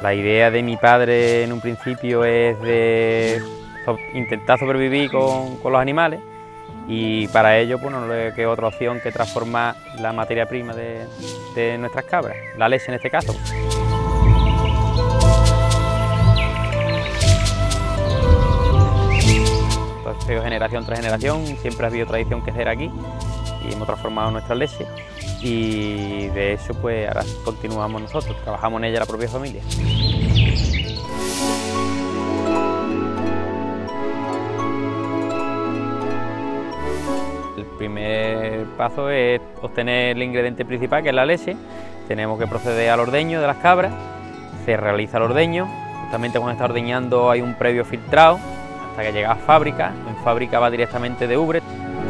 La idea de mi padre en un principio es de intentar sobrevivir con los animales, y para ello pues, no le queda otra opción que transformar la materia prima de nuestras cabras, la leche en este caso. Entonces, generación tras generación, siempre ha habido tradición quesera aquí y hemos transformado nuestra leche, y de eso pues ahora continuamos nosotros, trabajamos en ella la propia familia. El primer paso es obtener el ingrediente principal, que es la leche. Tenemos que proceder al ordeño de las cabras, se realiza el ordeño, justamente cuando está ordeñando hay un previo filtrado hasta que llega a fábrica. En fábrica va directamente de ubre.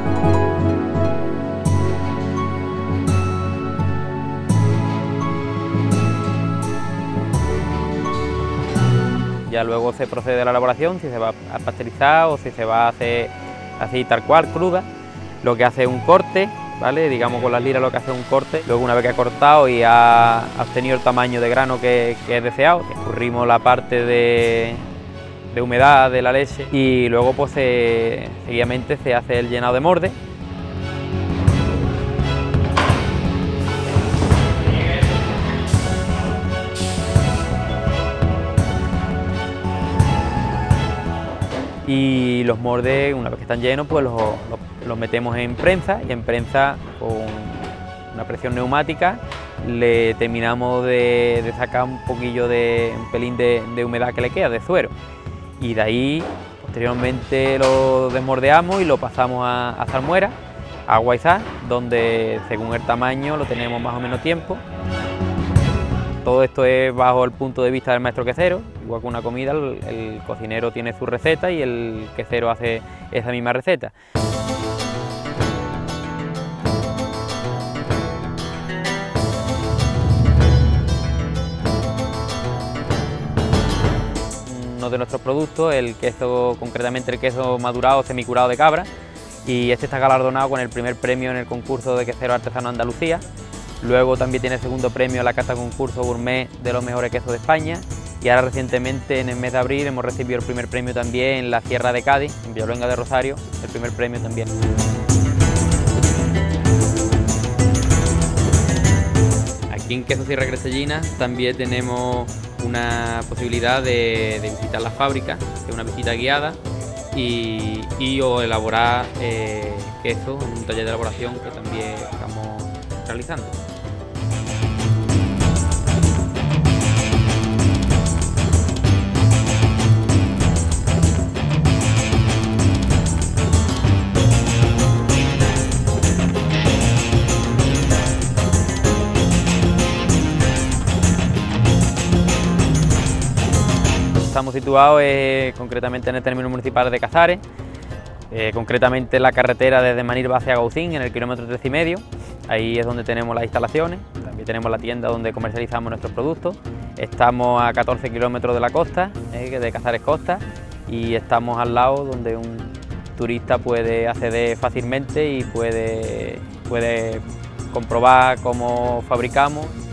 Ya luego se procede a la elaboración, si se va a pasteurizar o si se va a hacer así tal cual, cruda. Lo que hace es un corte, ¿vale? Digamos con las liras lo que hace es un corte. Luego una vez que ha cortado y ha obtenido el tamaño de grano que es deseado, escurrimos la parte de humedad de la leche y luego pues seguidamente se hace el llenado de morde. Y los moldes, una vez que están llenos, pues los metemos en prensa, y en prensa con una presión neumática le terminamos de sacar un pelín de humedad que le queda, de suero, y de ahí posteriormente lo desmordeamos y lo pasamos a salmuera, agua y sal, donde según el tamaño lo tenemos más o menos tiempo. Todo esto es bajo el punto de vista del maestro quesero, igual que una comida, el cocinero tiene su receta y el quesero hace esa misma receta. Uno de nuestros productos, el queso, concretamente el queso madurado semicurado de cabra, y este está galardonado con el primer premio en el concurso de quesero artesano Andalucía. Luego también tiene segundo premio en la cata concurso gourmet de los mejores quesos de España, y ahora recientemente en el mes de abril hemos recibido el primer premio también en la Sierra de Cádiz, en Villaluenga de Rosario, el primer premio también. Aquí en Quesos Sierra Crecellina también tenemos una posibilidad de visitar las fábricas, que es una visita guiada, y o elaborar quesos en un taller de elaboración que también estamos realizando. Estamos situados concretamente en el término municipal de Casares, concretamente en la carretera desde Manilva hacia Gaucín, en el kilómetro 13,5. Ahí es donde tenemos las instalaciones, también tenemos la tienda donde comercializamos nuestros productos. Estamos a 14 kilómetros de la costa, de Casares Costa, y estamos al lado donde un turista puede acceder fácilmente y puede comprobar cómo fabricamos